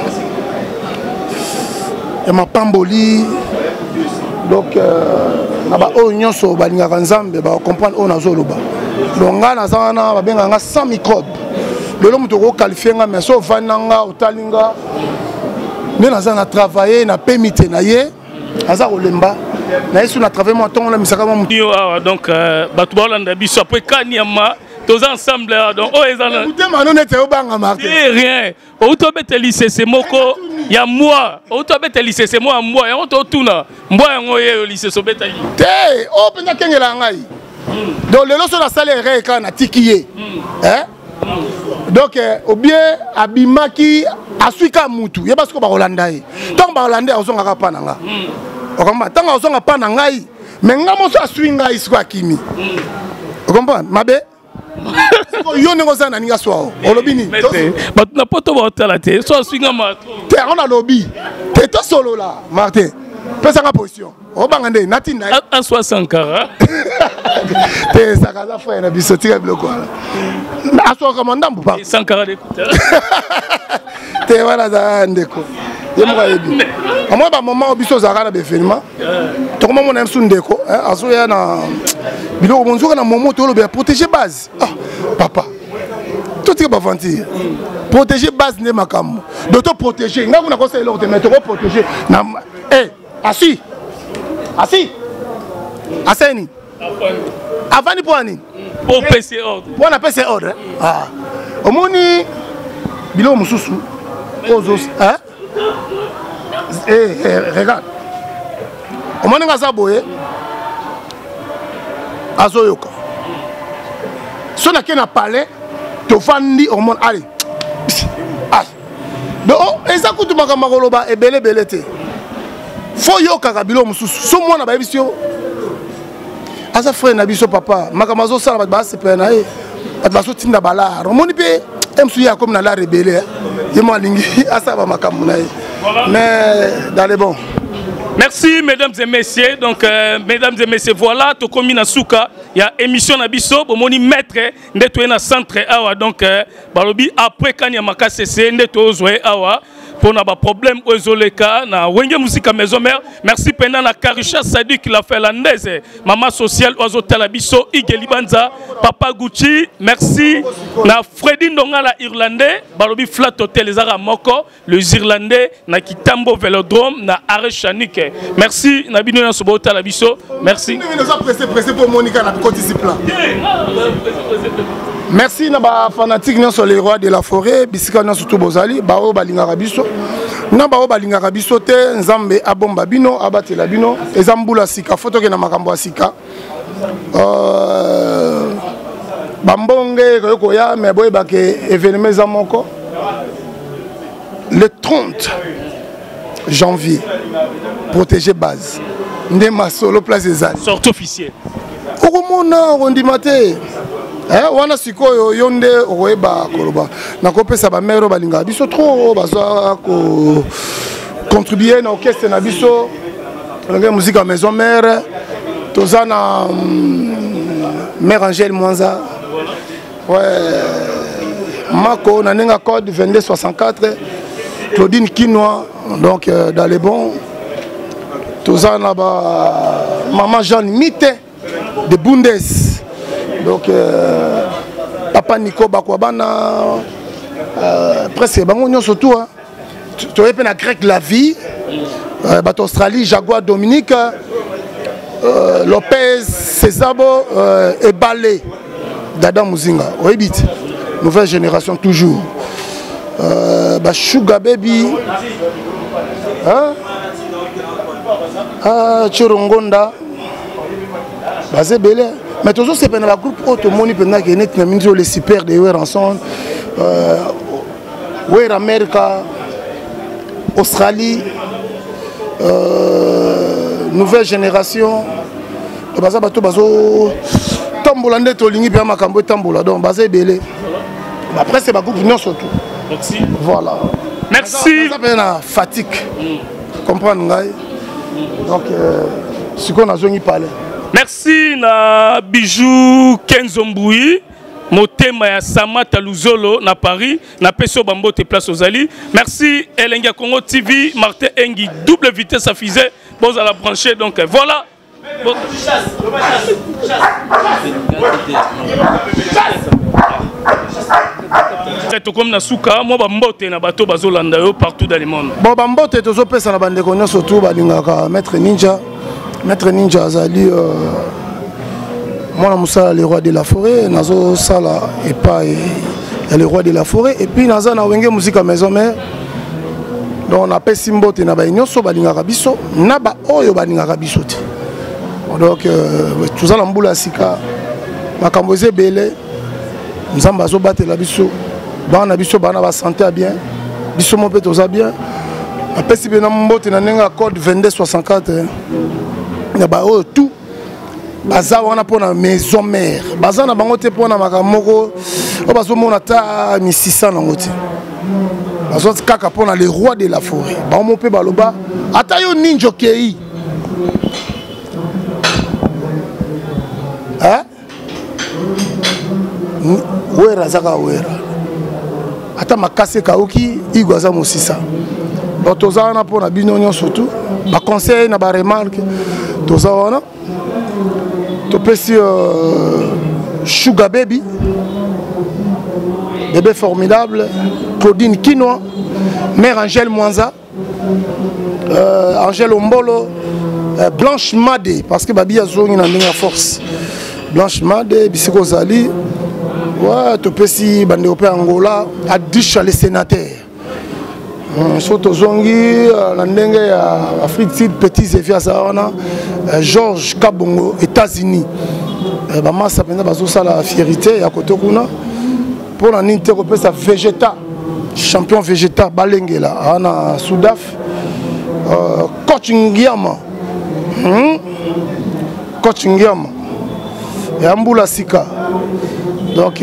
mapamboli donc na ba onyo so balinga kanzambe ba comprendre on azoloba donc nga na sana ba benga nga sans microbe lelo muto ko qualifier nga mais so vananga otalinga mais na sana travailler na permité na ye aza olemba na yesu na travailler moi ton la misaka mo donc batu ba landa biso après kanyama tous ensemble donc oh ezana écoutez manon était au banga marqué rien auto beteli c'est moko ya moi auto beteli c'est moi ya auto tuna mboya yango ye lycée so betali te o penda kengela ngai donc lelo so na salle reka na tikiye hein donc ou bien abimaki asuika mutu ye parce que ba Holanda ye donc ba Holanda ozonga ka pa nanga okamba tanga ozonga pa na ngai mais ngamo so aswinga isiko akimi okomba mabe yo nengo za na ninga swao olobini but na poto ba hotela te so aswinga ma te on a lobby te to solo là Martin pesa nga position obanga nde nati na a 60 te sakaza frère na biso tira bloko ala na so commandant bu pa 100 d'écouteur te wala za ndeko yemba yebi amwa ba moment biso za kana be événement to comment mon emsu ndeko aso ya na biloko bonzoka na moment to lo be protéger base papa tout est pas mentir protéger base ne makambo d'auto protéger nga kuna conseil lo te mettre ko protéger na assis aseni avani poani pour PC ordre pour na PC ordre omoni bilo mususu ozos regarde omoni ngaza boye azoyoka so na kena palais to fandi omon allez donc eza kutu makambo koloba ebele te faut yoka kabilo mususu so mwana ba biso asa frère na biso papa makamazo sala ba sepe na e ba so tinda bala romoni pe emsu ya comme na la rebelle ye mo alingi asa ba makambo na e mais dans les bons Merci mesdames et messieurs. Donc mesdames et messieurs, voilà to komi na suka ya émission na biso bomoni maître ndeto na centre awa donc balobi après kanya makase c'est ndeto zoé awa pour na ba problème ozoleka na wenge musique maison mère. Merci pendant na Karisha Sadik qui l'a fait la ndaise maman sociale ozo talabiso Igeli Banza papa Gucci. Merci na Freddy Ndonga la irlandais balobi flat hotel les ara moko les irlandais na Kitambo Vélodrome na Arrêt Chanik. Merci na bino na sobo talabiso. Merci. Pressé pour Monica na côté plat. Merci na ba fanatique sur les rois de la forêt bisika na surtout bozali bao balinga biso na bao balinga biso te nzambe abomba bino abatela bino ezambula sika foto ke na makambo sika bambonge ko ya me boy ba ke événement za moko le 30 janvier protéger base ndema solo place ezali sortie officielle okomona rondimate wana sikoyo yonde okoyeba koloba nakopesa bamere balinga biso trop baza ko contribuer na orchestre na biso la musique à maison mère toza na mère Angèle Mwanza ouais Mako na nenga code 2264 Claudine Kinois donc dans les bons toza na ba maman Jean Mite de Bundes. Donc, papa Nico Bakwabana, presque, surtout, tu as la Grec la vie, Australie, Jaguar Dominique, Lopez, Césabo et Balé, Dada Muzinga, oui, nouvelle génération toujours. Sugar Baby, Chirongonda, Bazé Belé. Mais toujours c'est pendant la groupe automoni pendant que net na les super de Wer ensemble Wer America Australie nouvelle génération baza bato bazo tambola ndeto lingi pe makambo tambola donc baza belé après c'est ba groupe non surtout merci voilà merci ça fait na fatigue comprendre ngai donc ce qu'on a zongi parler. Merci na Bijou Kenzo Mboui motema ya Samata Luzolo na Paris na Peso Bambote place aux Ali. Merci Elenga Congo TV Martin Engi double vitesse à fusée bon à la brancher donc voilà bon. C'est comme na suka moi Bambote na bato bazolanda yo partout dans le monde. Bon Bambote tozo pesa na bande konyo surtout balingaka Maître Ninja. Maître Ninja Azali, moi, je le roi de la forêt, Nazo Sala et pas le roi de la forêt. Et puis, Nazo na wenge musique à maison mère. Donc, on appelle Simbo, et Naba Nyoso, Balinga Rabiso, Naba Oyo Balinga Rabiso. Donc, tout ça, l'amboula Sika, Makamboze Bele, Nzamba Zo Bate la Biso, Bana Biso, Bana va santé bien, Biso Mopé Toza bien. Après, si bien Mbote, Nanenga code 2264. Tout baza wana pona maison mère baza na bango te pona makamoko o bazo mona ta 1600 na ngoti bazo kaka pona les rois de la forêt ba mo pe baloba ata yo ninjo kei hein wera zaka wera ata makase kauki igwaza mosisa donc toza wana pona binonyo surtout ba conseil na ba remarque toza wana topesi Sugar Baby bébé formidable Claudine Kinois mère Angèle Mwanza Angèle Ombolo Blanche Made parce que babi azongi na ndenge force Blanche Made bisiko zali ouais topesi bande opé Angola Adisha le sénateur Soto Zongi, la ndenge ya Afrique Sud, Petit Zéphia Sawana, Georges Kabongo, États-Unis. Maman s'appelle Bazosa la fierté, à côté kuna. Pour la Ninte sa Vegeta, champion Vegeta, Balengela, Ana Soudaf, Coach Ngiama, Coach Ngiama, et Amboula Sika. Donc,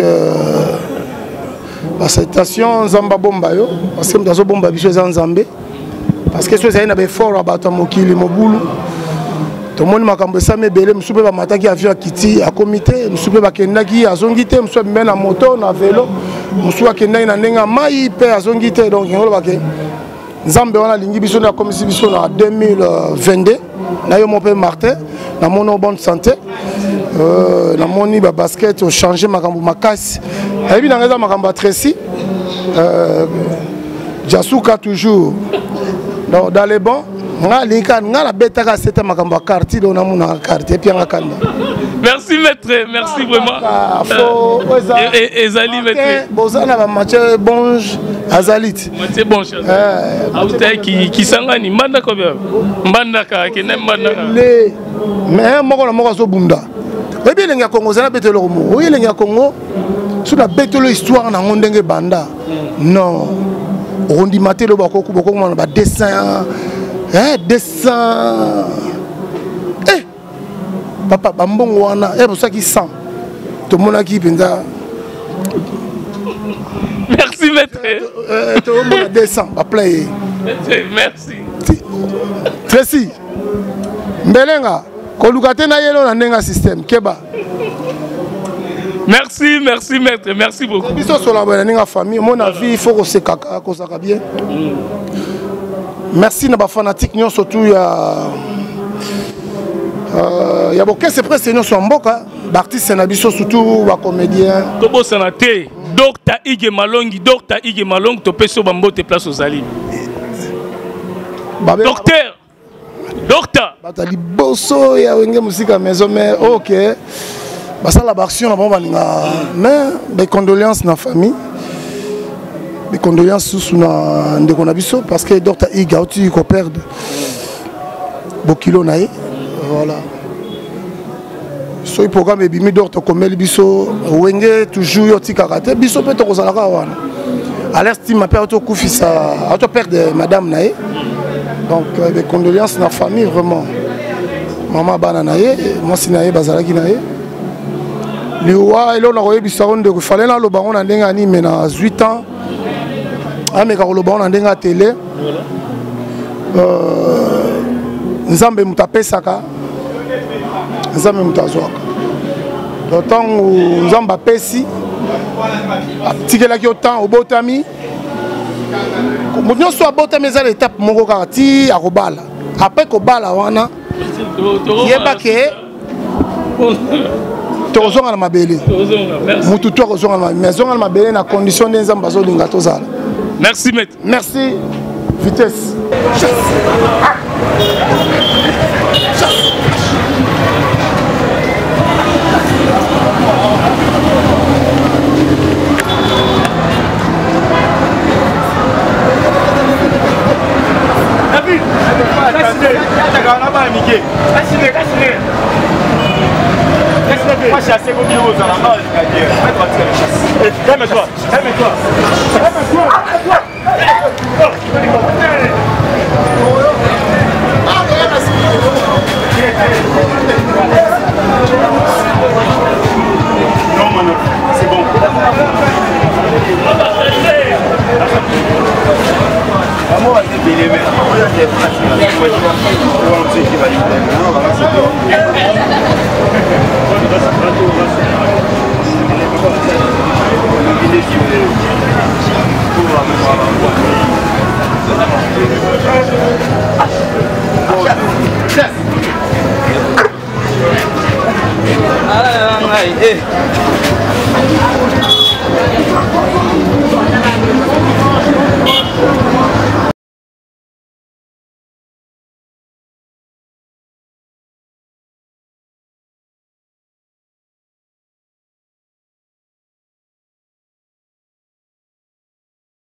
la citation Zamba Bomba yo parce que nous avons bomba biso Zambé parce que so ezali na befort ya bato ya mokili mobulu tomoni makambo esami ebele mosusu mpe bamataki avion akiti akomi te mosusu mpe bakendaki azongi te mosusu abime na moto na velo mosusu akendaki na ndenge ya mai mpe azongi te donc yango lobake nzambe wana alingi biso nde akomisi biso na 2022 na yo mo mpe Martin namoni o bonne santé namoni babasket ochange makambo makasi ayebi nanga eza makambo ya Tracy Jasuka toujours dans les bons nga la betaka c'était makambo quartier do namuna quartier puis nga kanda. Merci maître, merci vraiment. Ezali maître. Bozana ba match bonge azalit. Match bonge. Auta qui sangani mbanda ko bien. Mbanda ka kene mbanda. Le mais moko zo bunda. Ebi lenga Congo zana betelo mo. Oyi lenga Congo sur la betelo histoire na ngondenge banda. Non. Rondi matelo bako ba dessin. Dessin. Papa bambongo wana pour ça qui sent. Tout le monde qui pensa. Merci maître. Tout le monde descend, va play. Merci. Tracy. Mbelenga, kolukate na yelo na nenga système keba. Merci maître, merci beaucoup. Biso sur la nenga famille, mon avis il faut que se kaka ko ça bien. Merci na ba fanatique nyon surtout il y a beaucoup c'est presque nous sommes mboka d'artistes na biso surtout ba comédien to bo sanate Dr Ige Malongi to peso bambote place aux ali docteur batali bosso ya wenge musika maison mais OK basa la action na bon baninga mais des condoléances na famille. Des condoléances sous na ndeko na biso parce que Dr Ige auti ko perdre bokilo nae voilà. So programme et bimi Dr Komeli biso wenge toujours yoti karaté biso peut to kozalaka wana. À l'estime ma père to kufisa auto perdre madame nae. Donc des condoléances na famille vraiment. Maman bana nae, moi si nae bazalaki nae. Liwa elo na koyebisa onde ko fallait na lo bango na ndenga ni mena 8 ans. Ameka koloba on ndenga télé nzambe mutapesaka nzambe mutazwaka d'autant nzamba pesi tikelaki autant obotami moto so abotami za l'étape moko kaka ti akobala après kobala wana yebake tozonga na mabele mutu to kozonga na maison na mabele na condition de nzamba zolinga tozala. Merci maître. Merci. Vitesse. Calme-toi. Non, Mano, c'est bon.